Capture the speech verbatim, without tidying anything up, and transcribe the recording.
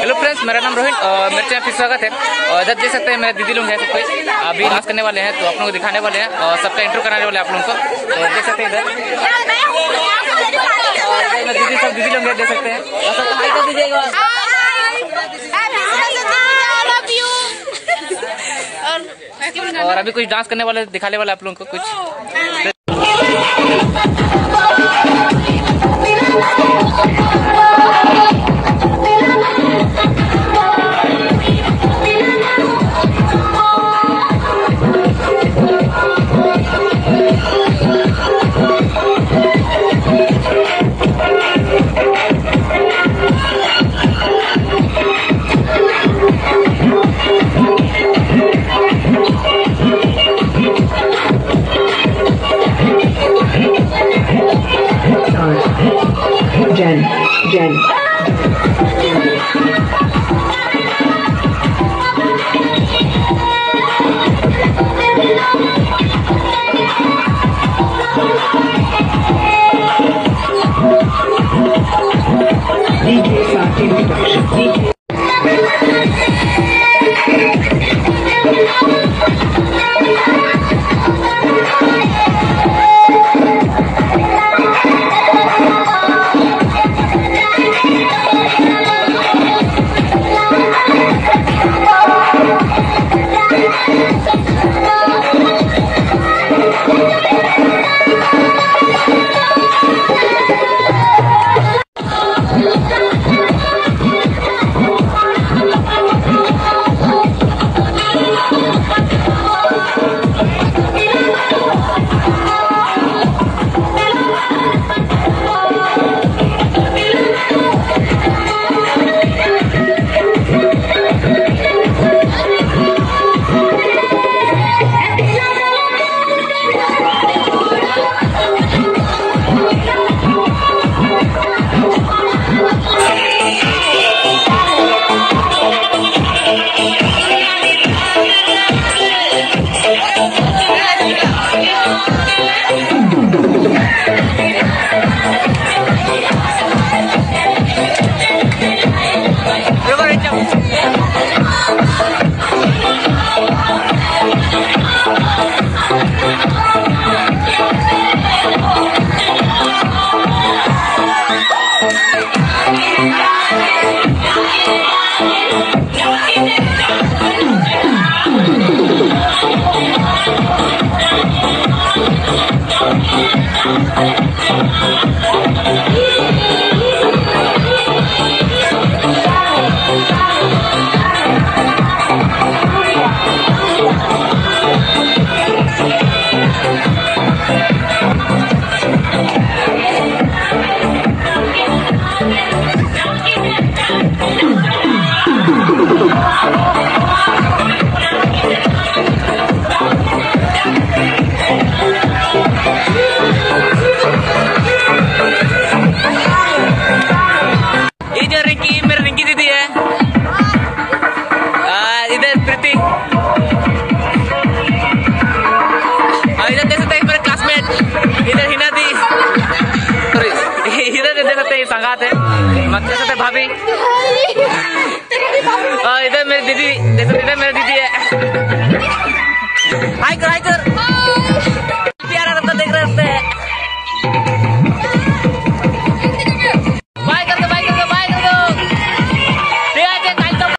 Hello friends, मेरा नाम रोहित और मेरे चैनल पे स्वागत है। और इधर देख सकते हैं मेरे दीदी लोग हैं, सब कोई अभी डांस करने वाले हैं, तो आप लोगों को दिखाने वाले हैं और सबका इंट्रो कराने वाले हैं आप लोगों को। तो देख सकते हैं इधर मेरे दीदी सब दीदी लोग देख सकते हैं, सबको हाय कर दीजिएगा। और अभी कुछ डांस करने वाले दिखाने वाले आप लोगों को कुछ। Jen, Jen. D J Sati Production. D J. संगात है मतलब भाभी, इधर मेरी दीदी, देखो इधर मेरी दीदी है। हाय कर हाय कर